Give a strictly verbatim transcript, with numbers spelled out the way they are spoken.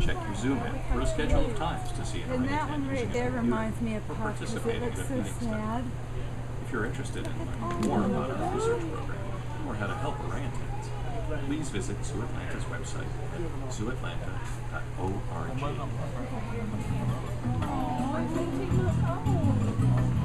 Check your Zoom in for a schedule of times to see an And that orangutan one right using a there computer reminds me of or Puck because it participating looks in a so feeding study. sad. If you're interested in learning more about our research program or how to help orangutans, please visit Zoo Atlanta's website at zoo atlanta dot org. Oh, I think you look old.